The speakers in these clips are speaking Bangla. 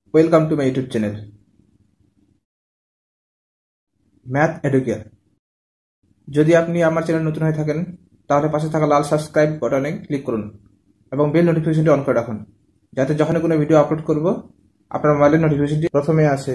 Welcome to my YouTube channel Math Educare. যদি আপনি আমার চ্যানেল নতুন হয়ে থাকেন তাহলে পাশে থাকা লাল সাবস্ক্রাইব বাটনে ক্লিক করুন এবং বেল নোটিফিকেশনটি অন করে রাখুন, যাতে যখনই কোনো ভিডিও আপলোড করব আপনার মোবাইলের নোটিফিকেশনটি প্রথমে আসে।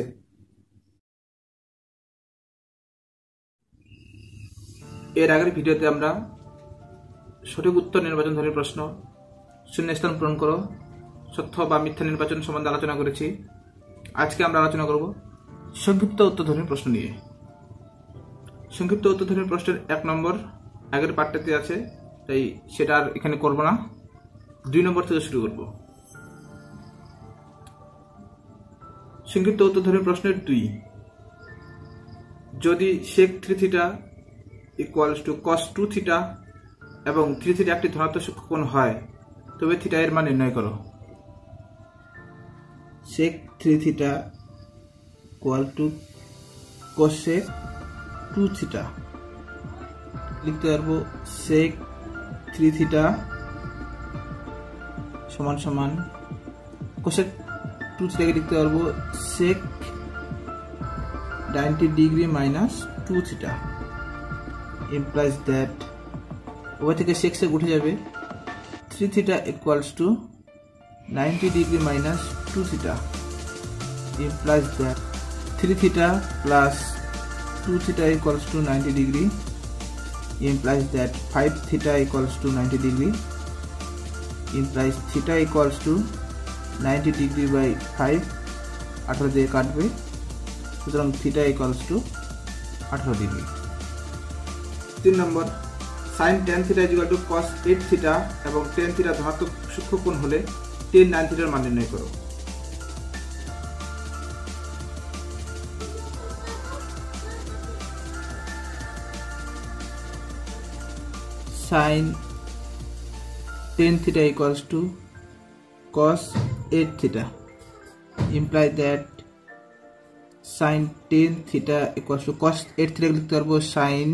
এর আগের ভিডিওতে আমরা সঠিক উত্তর নির্বাচন ধরনের প্রশ্ন, শূন্যস্থান পূরণ করো, সত্য বা মিথ্যা নির্বাচন সম্বন্ধে আলোচনা করেছি। আজকে আমরা আলোচনা করব সংক্ষিপ্ত উত্তরধর্মী প্রশ্ন নিয়ে। সংক্ষিপ্ত উত্তরধর্মী প্রশ্নের 1 নম্বর আগের পাঠটাতে আছে, তাই সেটা আর এখানে করব না। 2 নম্বর থেকে শুরু করব। সংক্ষিপ্ত উত্তরধর্মী প্রশ্নের 2, যদি sec 3 theta equals to cos 2 theta এবং 3 থিটা একটি ধনাত্মক সূক্ষ্মকোণ হয়, তবে থিটা এর মান নির্ণয় করো। sec 3 theta equal to cosec 2 theta লিখতে পারবো sec 3 থিটা সমান সমান cosec 2 থিটাকে লিখতে পারবো sec 90 degree minus 2 theta implies that ওপর থেকে sec sec উঠে যাবে, 3 theta equals to 90 degree minus 2 theta implies that 3 theta plus 2 theta equals to 90 degree implies that 5 theta equals to 90 degree implies theta equals to 90 degree by 5, 18 দিয়ে কাটবে, সুতরাং theta equals to 18 ডিগ্রি। 3 নম্বর, sin tan theta equal to cos 8 theta এবং tan theta ধনাত্মক সূক্ষ্মকোণ হলে tan 9 theta এর মান নির্ণয় করো। sin 10 theta equals to cos 8 theta imply that sin 10 theta equals to cos 8 theta লিখতে পারবো sin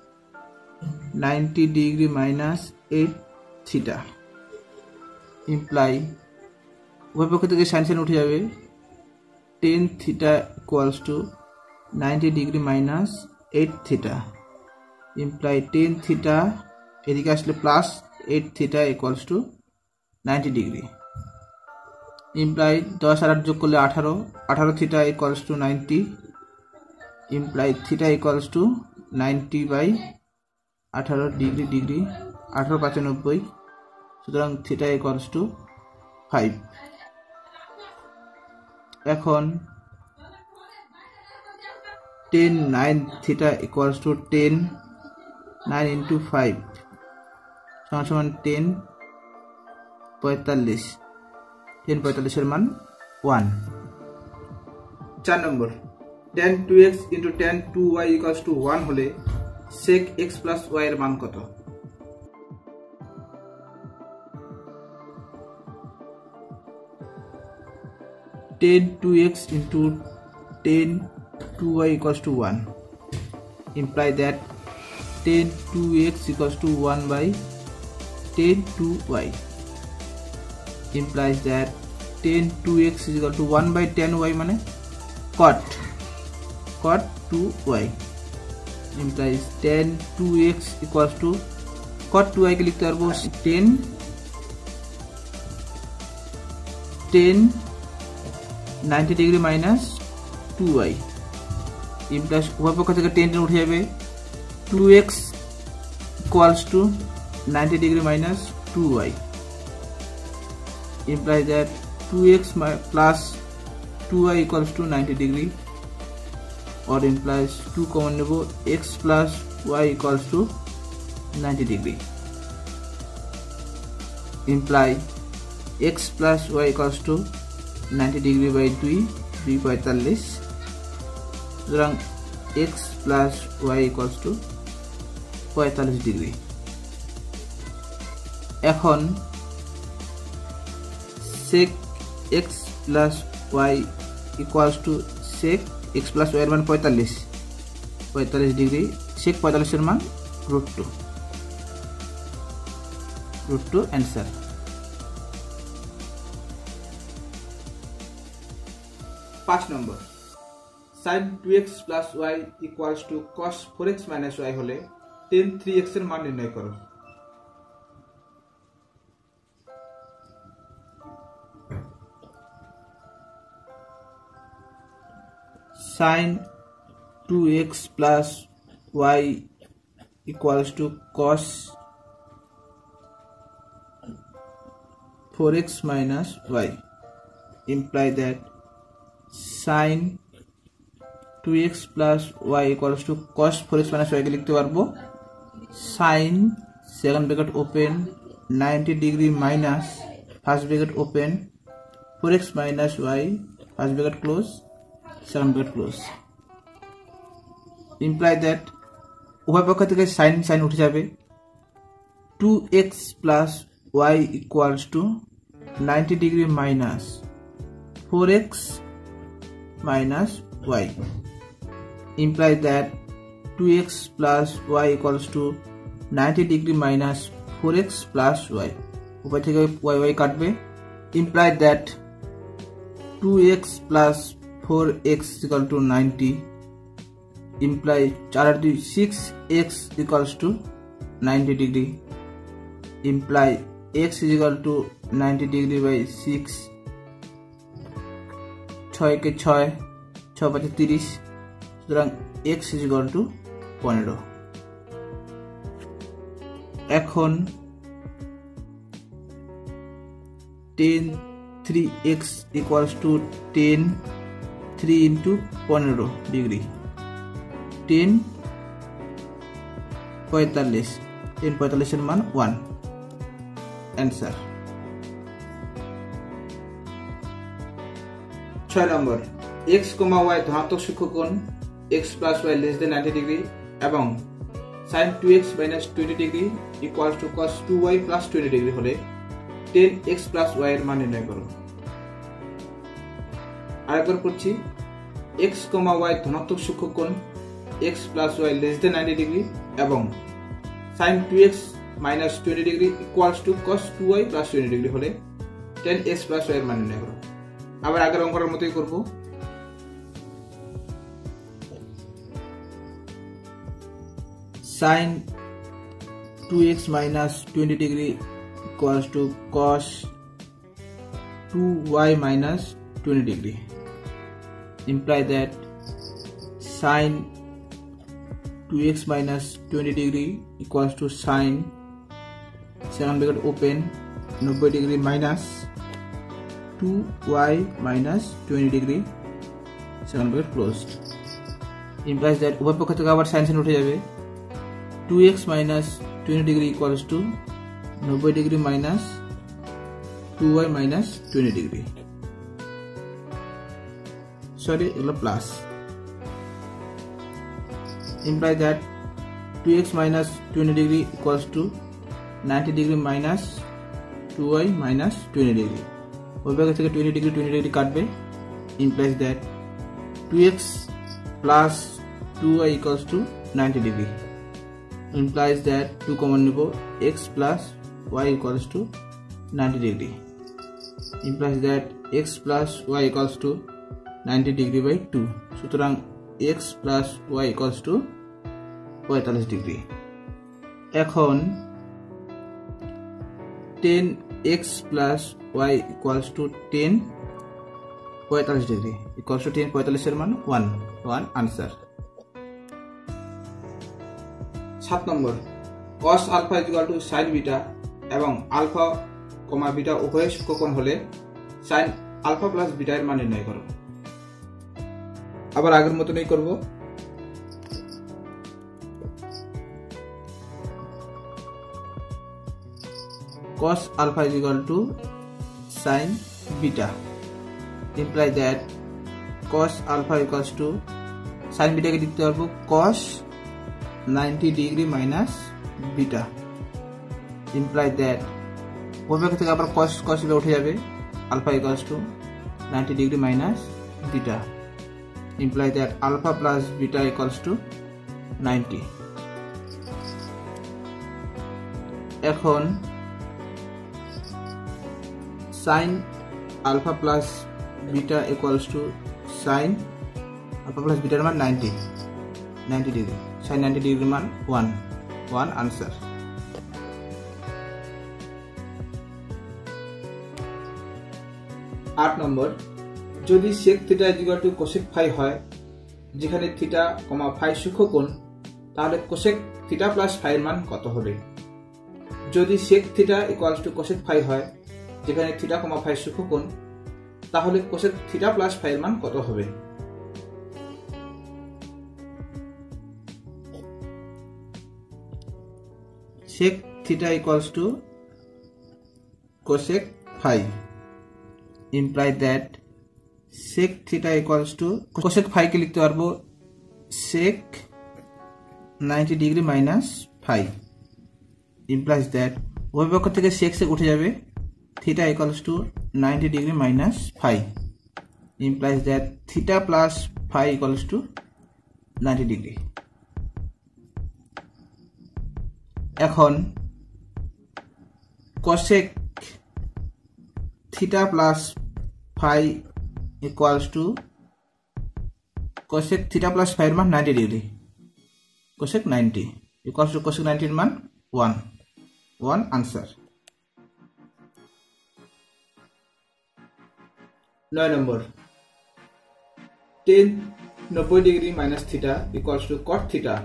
90 degree minus 8 theta imply উভয় পক্ষ থেকে sin sin উঠে যাবে, 10 theta equals to 90 degree minus 8 theta imply 10 theta এদিকে আসলে plus 8 theta equals to 90 degree imply 10 আর 8 যোগ করলে 18 theta equals to 90 imply theta equals to 90 by 18 degree 18 5 90, সুতরাং থিটা ইকুয়ালস টু 5। এখন 10 9 থিটা ইকুয়ালস টু 10 9 ইন্টু 5 সমান 10 45, 10 45 এর মান 1। 4 নম্বর, tan 2x into tan 2y equals to 1 হলে sec x plus y এর মান কত? tan 2x into tan 2y equals to 1 imply that tan 2x equals to 1 by tan 2y implies that tan 2x is equal to 1 by tan y মানে cot 2y implies tan 2x equals to cot 2y কে লিখতে পারবো 10 90 ডিগ্রি মাইনাস 2y implies উভয় পক্ষ থেকে 10 উঠে যাবে, 2x equals to 90 degree minus 2y implies that 2x plus 2y equals to 90 degree or implies 2 common nebo x plus y equals to 90 degree imply x plus y equals to 90 degree by 2 45, সুতরাং x plus y equals to 45 degree. এখন sec x plus y equals to sec x plus y এর মান 45 ডিগ্রি, sec 45 এর মান √2 অ্যান্সার। 5 নম্বর sin 2x plus y equals to cos 4x minus y হলে tan 3x এর মান নির্ণয় করো। sin 2x plus y equals to cos 4x minus y imply that sin 2x plus y equals to cos 4x minus y কে লিখতে পারবো sin second bracket open 90 degree minus first bracket open 4x minus y first bracket close second bracket close imply that উভয় পক্ষ থেকে sin উঠে যাবে 2x plus y equals to 90 degree minus 4x minus y imply that 2x plus y equals to 90 degree minus 4x plus y উভয় থেকে y কাটবে imply that 2x plus 4x equal to 90 imply 4 R 2 6x equals to 90 degree imply x is equal to 90 degree by 6 6 के 6 6 5 30 সুতরাং x is equal to 15 এখন tan 3x equals to tan 3 into 15 degree tan 45 এর মান 1 answer 6 নম্বর x, y ধনাত্মক সূক্ষ্মকোণ x plus y less than 90 degree এবং sin 2x minus 20 degree equals to cos 2y plus 20 degree হলে tan x plus y এর মান নির্ণয় করো। আরেকবার করছি x, y ধনাত্মক সূক্ষ্মকোণ x plus y less than 90 degree এবং sin 2x minus 20 degree equals to cos 2y plus 20 degree হলে tan x plus y এর মান নির্ণয় করো। আবার আগের অঙ্কের মতোই করব। sin 2x minus 20 degree equals to cos 2y minus 20 degree imply that sin 2x minus 20 degree equals to sin second bracket open 90 degree minus 2y minus 20 degree second bracket closed implies that উভয় পক্ষ থেকে আবার sin উঠে যাবে 2x minus 20 degree equals to 90 degree minus 2y minus 20 degree sorry এগুলো plus imply that 2x minus 20 degree equals to 90 degree minus 2y minus 20 degree উভয় পক্ষ থেকে 20 degree কাটবে implies that 2x plus 2y equals to 90 degree implies that 2 common নিব x plus y equals to 90 degree implies that x plus y equals to 90 degree by 2 সুতরাং x plus y equals to 45 degree এখন tan x plus y equals to 10 45 degree equals to 10 45 এর মান 1 answer 7 number cos alpha is equal to sin beta এবং alpha, beta উভয় সূক্ষ্মকোণ হলে sin alpha plus beta এর মান নির্ণয় করো। আবার আগের মতই করব। cos alpha is equal to sin beta imply that cos alpha equals to sin beta কে লিখতে পারবো cos 90 degree minus beta imply that উভয় থেকে আবার cos উঠে যাবে alpha equals to 90 degree minus beta imply that alpha plus beta equals to 90 এখন sin alpha plus beta equals to sine alpha plus বিটার মান 90 ডিগ্রি, সাইন 90 ডিগ্রির মান 1 আনসার। 8 নম্বর, যদি sec থিটা ইকুয়াল টু cosec ফাই হয়, যেখানে থিটা ফাই সূক্ষ্মকোণ, তাহলে cosec থিটা প্লাস ফাই এর মান কত হবে? যদি sec থিটা ইকুয়াল টু cosec ফাই হয়, যেখানে থিটা ফাই সূক্ষ্মকোণ, তাহলে cosec থিটা প্লাস ফাই এর মান কত হবে? sec theta equals to cosec phi imply that sec theta equals to cosec phi কে লিখতে পারবো sec 90 degree minus phi implies that উভয় পক্ষ থেকে sec উঠে যাবে, theta equals to 90 degree minus phi implies that theta plus phi equals to 90 degree. এখন cosec theta plus phi equals to cosec theta plus phi এর মান 90 degree, cosec 90 equals to cosec 90 এর মান 1 আনসার। 9 নম্বর, tan 90 degree minus theta equals to cot theta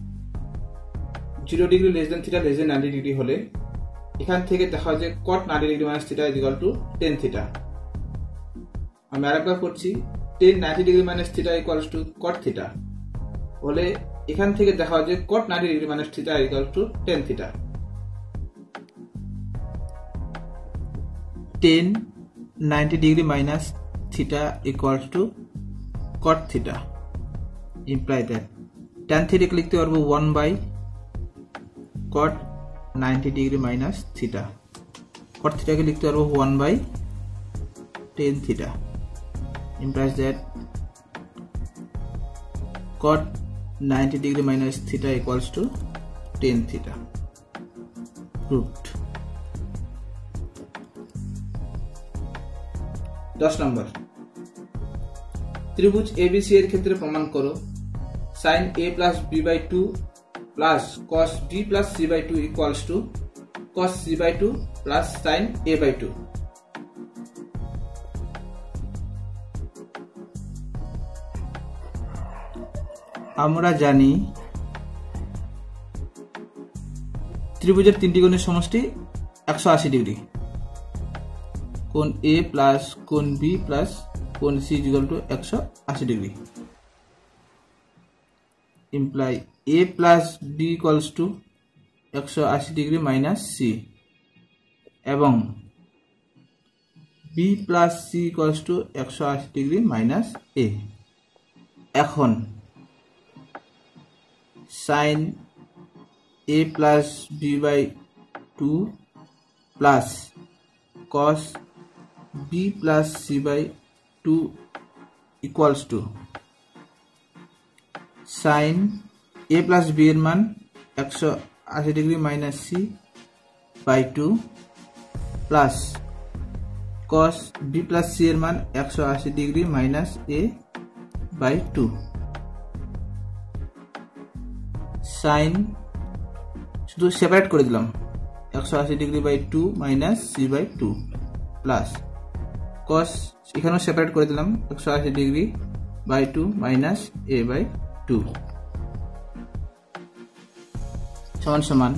0 degree less than theta less than 90 degree হলে এখান থেকে দেখা যায় cot 90 degree minus theta equal to tan theta. আমি আরেকবার করছি, tan 90 degree minus theta equals to cot theta হলে এখান থেকে দেখা যায় cot 90 degree minus theta equal to tan theta. tan 90 degree minus theta equals to cot that ইমপ্লাই দ্যাট tan থিটা কে লিখতে পারবো 1 by cot 90 degree minus theta, cot theta কে লিখতে পারবো 1 by tan theta implies that cot 90 degree minus theta equals to tan theta proved। 10 নম্বর, ত্রিভুজ ABC এর ক্ষেত্রে প্রমাণ করো sin a plus b by 2 plus cos b plus c by 2 equals to cos c by 2 plus sin a by 2। আমরা জানি ত্রিভুজের তিনটি কোণের সমষ্টি 180 ডিগ্রি, কোণ A প্লাস কোণ B প্লাস কোণ C equal to 180 degree imply A plus B equals to 180 degree minus C এবং B plus C equals to 180 degree minus A। এখন sin a plus b by 2 plus cos b plus c by 2 equals to sin a plus b এর মান 180 degree minus c by 2 plus cos b plus c এর মান 180 degree minus a by 2 sin শুধু সেপারেট করে দিলাম 180 degree by 2 minus c by 2 plus cos এখানেও সেপারেট করে দিলাম 180 degree by 2 minus a by 2 সমান সমান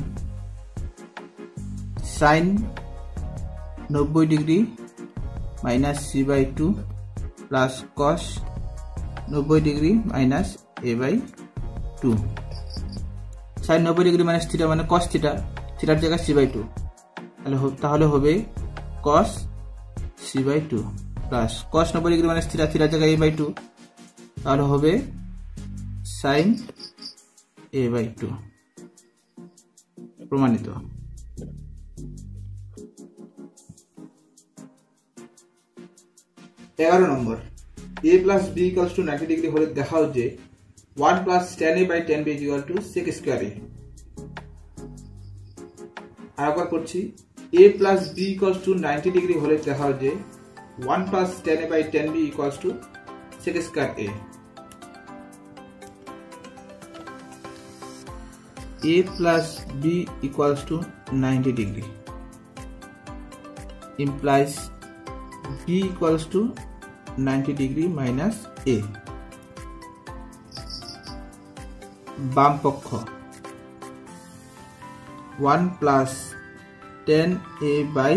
sin 90 degree minus c by 2 plus cos 90 degree minus a by 2। sin 90 degree minus theta মানে cos থিটা, থিটার জায়গায় c বাই 2, তাহলে হবে cos c by 2 plus cos 90 degree minus theta, থিটার জায়গায় a বাই 2, তাহলে হবে sin a বাই 2 প্রমাণিত। 11 নম্বর, a plus b equals to 90 degree হলে দেখাও যে 1 plus tan a by tan b equal to sec square a। আরেকবার করছি, a plus b equals to 90 degree হলে দেখাও যে 1 plus tan a by tan b equals to sec square a plus b equals to 90 degree implies b equals to 90 degree minus a. বাম পক্ষ 1 plus 10a by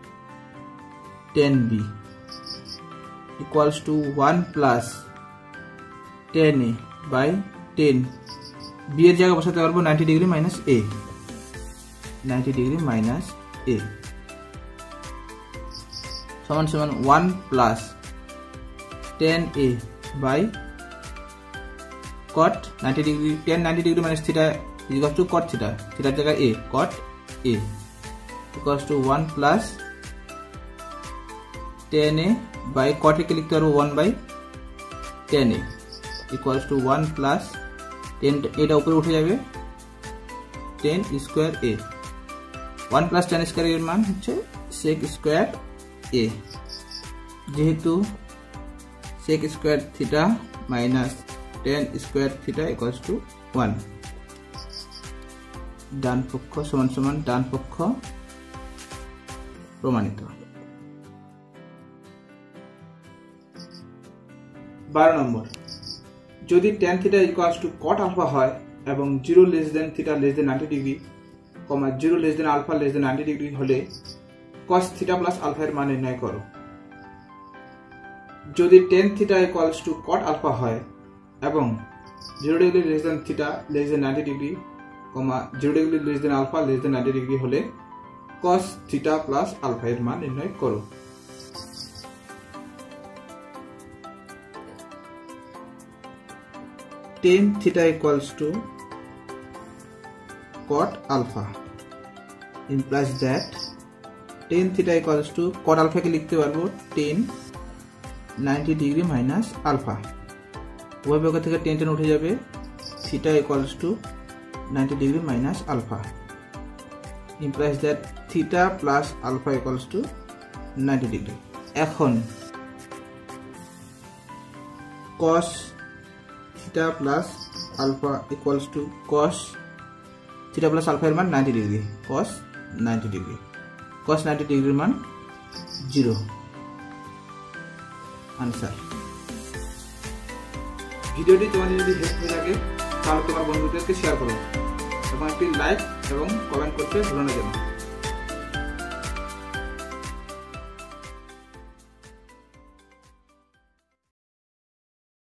10b equals to 1 plus 10a by 10 b এর জায়গায় বসাতে পারবো 90 degree minus a 90 degree minus a সমান সমান 1 plus 10a by cot 90 degree 10 90 degree minus theta is equal to cot theta theta জায়গায় a cot a equals to 1 plus 10a by cot কে লিখতে পারবো 1 by 10a equals to 1 plus 10 এটা উপরে উঠে যাবে 10 square a 1 plus 10 square এর মান হচ্ছে sec square a যেহেতু sec square theta minus 10 square theta equals to 1 ডান পক্ষ সমান সমান ডান পক্ষ প্রমাণিত 12 নম্বর যদি tan theta equals to cot alpha হয় এবং 0 less than theta less than 90 degree 0 less than alpha less than 90 degree হলে cos theta plus alpha এর মান নির্ণয় করো যদি tan theta equals to cot alpha হয় এবং 0 degree less than theta less than 90 degree 0 degree less than alpha less than 90 degree হলে cos theta plus alpha এর মান নির্ণয় করো tan theta equals to cot alpha implies that tan theta equals to cot alpha কে লিখতে পারবো 90 degree minus alpha উভয় পক্ষ থেকে tan উঠে যাবে theta equals to 90 degree minus alpha implies that theta plus alpha equals to 90 degree এখন cos theta plus alpha equals to cos theta plus alpha এর মান 90 degree cos 90 degree cos 90 degree মান 0 आंसर ভিডিওটি তোমাদের যদি হেল্পফুল লাগে তাহলে তোমার বন্ধুদেরকে শেয়ার করো এবং একটি লাইক এবং কমেন্ট করতে ভুলো না যেন।